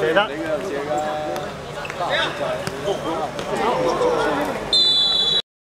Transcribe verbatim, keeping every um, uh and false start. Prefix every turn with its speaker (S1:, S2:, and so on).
S1: 谁的？
S2: 呢個自己嘅大仔。